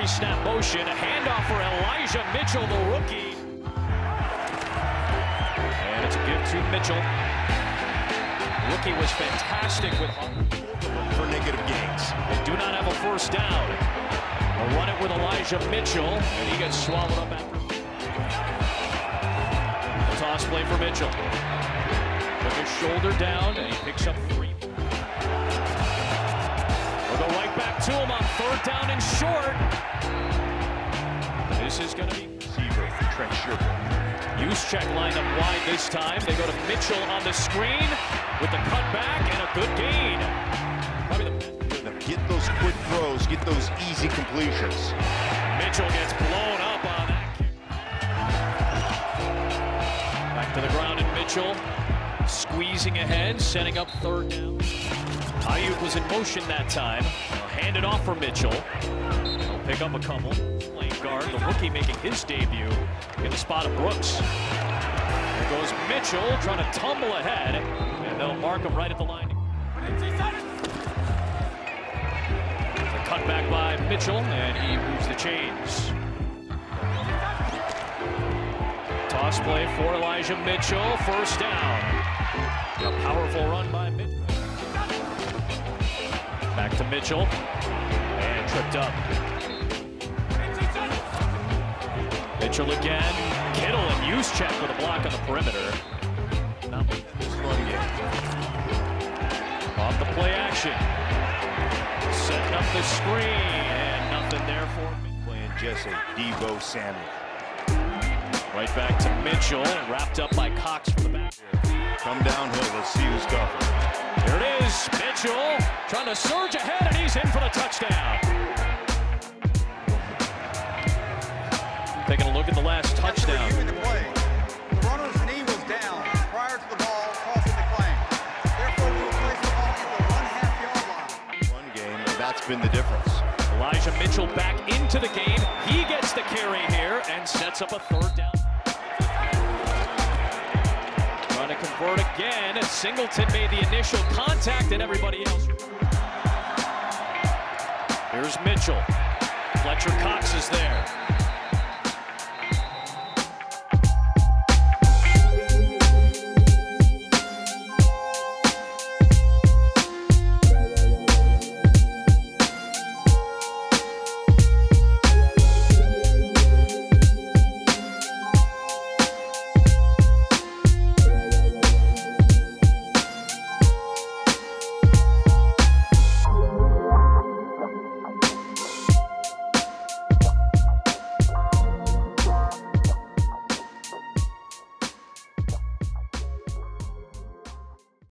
Pre-snap motion, a handoff for Elijah Mitchell, the rookie. And it's a give to Mitchell. Rookie was fantastic with for negative gains. They do not have a first down. They'll run it with Elijah Mitchell, and he gets swallowed up after. The toss play for Mitchell. Put his shoulder down, and he picks up 3. We'll go right back to him on 3rd down and short. This is going to be receiver Trent Sherwood. Juszczyk lined up wide this time. They go to Mitchell on the screen with the cutback and a good gain. Get those quick throws, get those easy completions. Mitchell gets blown up on that kick. Back to the ground, and Mitchell squeezing ahead, setting up 3rd down. Ayuk was in motion that time. Hand it off for Mitchell. He'll pick up a couple. Playing guard, the rookie making his debut in the spot of Brooks. There goes Mitchell trying to tumble ahead, and they'll mark him right at the line. The cutback by Mitchell, and he moves the chains. Toss play for Elijah Mitchell, 1st down. A powerful run by Mitchell. Back to Mitchell, and tripped up. Mitchell again, Kittle and Juszczyk with a block on the perimeter. Off the play action. Setting up the screen, and nothing there for me. Playing Jesse Deebo Samuel. Right back to Mitchell, wrapped up by Cox from the back. Come downhill, let's see who's covered. There it is, Mitchell trying to surge ahead, and he's in for the touchdown. Taking a look at the last touchdown. The runner's knee was down prior to the ball crossing the claim. Therefore, we will place the ball at the 1/2-yard line. One game, and that's been the difference. Elijah Mitchell back into the game. He gets the carry here and sets up a 3rd down. Trying to convert again. Singleton made the initial contact, and everybody else. Here's Mitchell. Fletcher Cox is there.